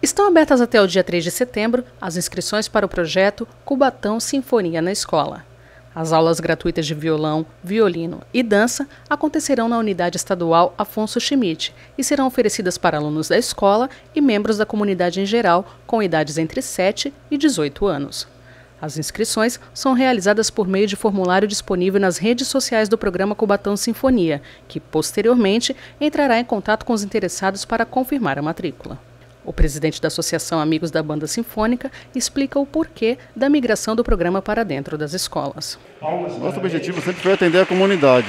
Estão abertas até o dia 3 de setembro as inscrições para o projeto Cubatão Sinfonia na Escola. As aulas gratuitas de violão, violino e dança acontecerão na Unidade Estadual Afonso Schmidt e serão oferecidas para alunos da escola e membros da comunidade em geral, com idades entre 7 e 18 anos. As inscrições são realizadas por meio de formulário disponível nas redes sociais do programa Cubatão Sinfonia, que, posteriormente, entrará em contato com os interessados para confirmar a matrícula. O presidente da Associação Amigos da Banda Sinfônica explica o porquê da migração do programa para dentro das escolas. Nosso objetivo sempre foi atender a comunidade.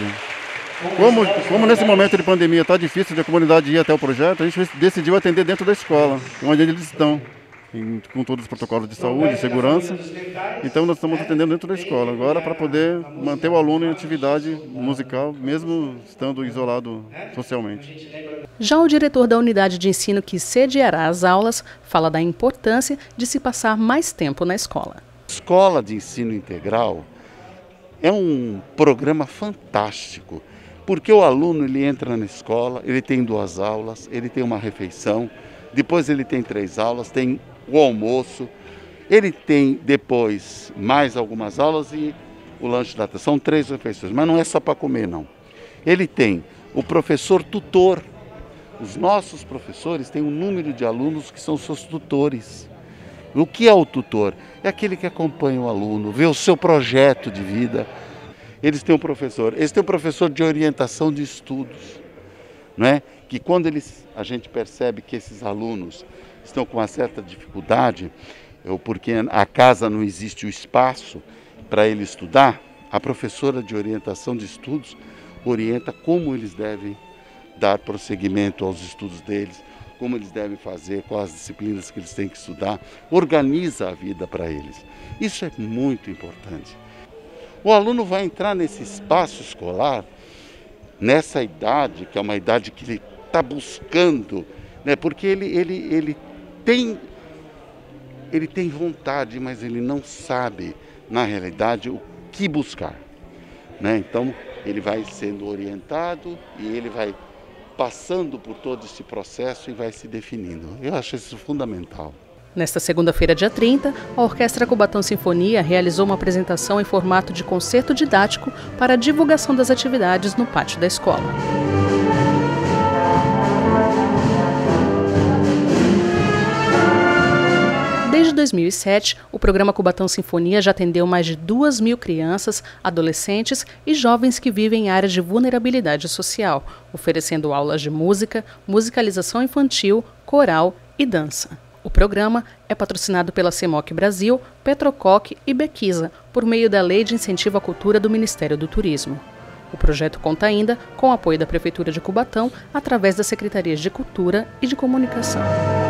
Como nesse momento de pandemia está difícil de a comunidade ir até o projeto, a gente decidiu atender dentro da escola, onde eles estão, com todos os protocolos de saúde e segurança. Então nós estamos atendendo dentro da escola agora para poder manter o aluno em atividade musical, mesmo estando isolado socialmente. Já o diretor da unidade de ensino que sediará as aulas fala da importância de se passar mais tempo na escola. Escola de Ensino Integral é um programa fantástico, porque o aluno ele entra na escola, ele tem 2 aulas, ele tem uma refeição, depois ele tem 3 aulas, tem o almoço, ele tem depois mais algumas aulas e o lanche da tarde. São 3 refeições, mas não é só para comer não. Ele tem o professor tutor. Os nossos professores têm um número de alunos que são seus tutores. O que é o tutor? É aquele que acompanha o aluno, vê o seu projeto de vida. Eles têm um professor de orientação de estudos, não é? Que quando a gente percebe que esses alunos estão com uma certa dificuldade, ou porque a casa não existe o espaço para ele estudar, a professora de orientação de estudos orienta como eles devem dar prosseguimento aos estudos deles, como eles devem fazer, quais as disciplinas que eles têm que estudar, organiza a vida para eles. Isso é muito importante. O aluno vai entrar nesse espaço escolar, nessa idade, que é uma idade que ele está buscando, né? Porque ele tem vontade, mas ele não sabe, na realidade, o que buscar, né? Então, ele vai sendo orientado e ele vai passando por todo esse processo e vai se definindo. Eu acho isso fundamental. Nesta segunda-feira, dia 30, a Orquestra Cubatão Sinfonia realizou uma apresentação em formato de concerto didático para a divulgação das atividades no pátio da escola. Desde 2007, o programa Cubatão Sinfonia já atendeu mais de 2.000 crianças, adolescentes e jovens que vivem em áreas de vulnerabilidade social, oferecendo aulas de música, musicalização infantil, coral e dança. O programa é patrocinado pela CEMOC Brasil, Petrococ e Bequisa, por meio da Lei de Incentivo à Cultura do Ministério do Turismo. O projeto conta ainda com o apoio da Prefeitura de Cubatão, através das Secretarias de Cultura e de Comunicação.